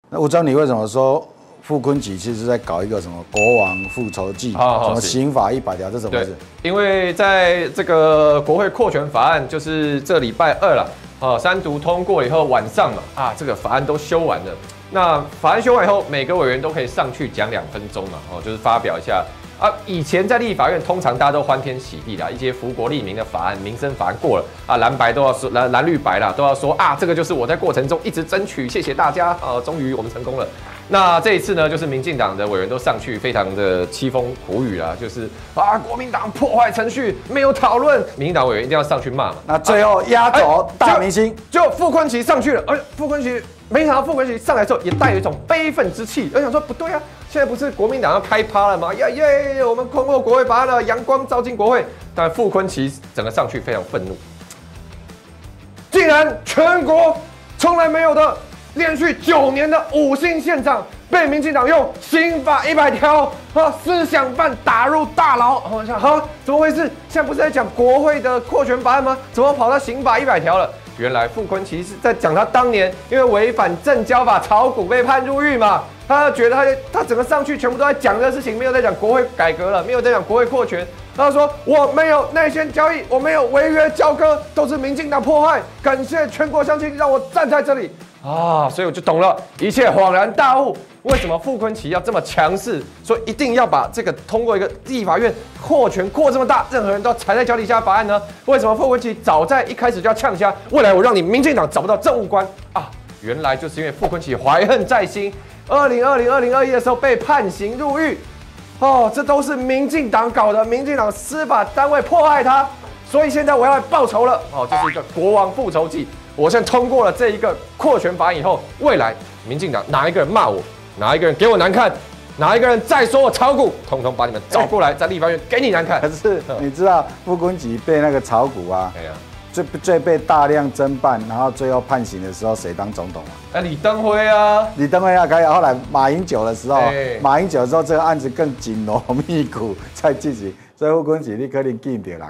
那吴总，你为什么说傅昆萁其实在搞一个什么国王复仇记，什么刑法100条，这怎么回事？ 因为在这个国会扩权法案，就是这礼拜2了，三读通过以后，晚上嘛，这个法案都修完了。那法案修完以后，每个委员都可以上去讲2分钟嘛，就是发表一下。以前在立法院，通常大家都欢天喜地啦，一些福国利民的法案、民生法案过了蓝白都要说，蓝绿白啦都要说这个就是我在过程中一直争取，谢谢大家终于我们成功了。那这一次呢，就是民进党的委员都上去，非常的凄风苦雨啦，就是国民党破坏程序，没有讨论，民进党委员一定要上去骂嘛。 那最后压轴大明星， 就傅昆萁上去了，傅昆萁没想到傅昆萁上来之后也带有一种悲愤之气，我想说不对啊。现在不是国民党要开趴了吗？耶！我们通过国会法案了，阳光照进国会。但傅昆萁整个上去非常愤怒，竟然全国从来没有的连续9年的5星县长被民进党用刑法100条思想犯打入大牢。我想怎么回事？现在不是在讲国会的扩权法案吗？怎么跑到刑法100条了？原来傅昆萁是在讲他当年因为违反证交法炒股被判入狱嘛。他觉得他整个上去全部都在讲这个事情，没有在讲国会改革了，没有在讲国会扩权。他说我没有内线交易，我没有违约交割，都是民进党破坏。感谢全国乡亲让我站在这里所以我就懂了，一切恍然大悟。为什么傅昆萁要这么强势，说一定要把这个通过一个立法院扩权扩这么大，任何人都踩在脚底下法案呢？为什么傅昆萁早在一开始就要呛瞎？未来我让你民进党找不到政务官原来就是因为傅昆萁怀恨在心。2020、2021的时候被判刑入狱，这都是民进党搞的，民进党司法单位迫害他，所以现在我要来报仇了，这是一个国王复仇记。我现在通过了这一个扩权法案以后，未来民进党哪一个人骂我，哪一个人给我难看，哪一个人再说我炒股，统统把你们找过来，在立法院给你难看。 可是你知道傅昆萁被那个炒股最被大量侦办，然后最后判刑的时候，谁当总统李登辉啊， 李登辉可以。后来马英九的时候，马英九之后这个案子更紧锣密鼓在进行，所以傅昆萁你可能记唔到人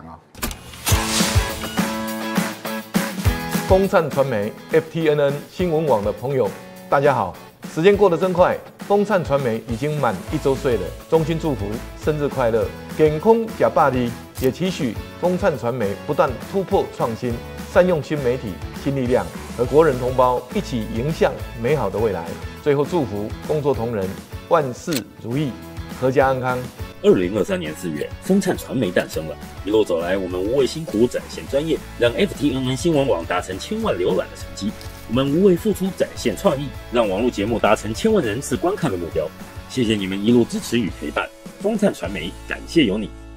风灿传媒 FTNN 新闻网的朋友，大家好！时间过得真快，风灿传媒已经满1周岁了，衷心祝福生日快乐，健康假霸力，也期许风灿传媒不断突破创新，善用新媒体、新力量，和国人同胞一起迎向美好的未来。最后祝福工作同仁万事如意，阖家安康。 2023年4月，风灿传媒诞生了。一路走来，我们无畏辛苦，展现专业，让 FTNN 新闻网达成1000万浏览的成绩。我们无畏付出，展现创意，让网络节目达成1000万人次观看的目标。谢谢你们一路支持与陪伴，风灿传媒感谢有你。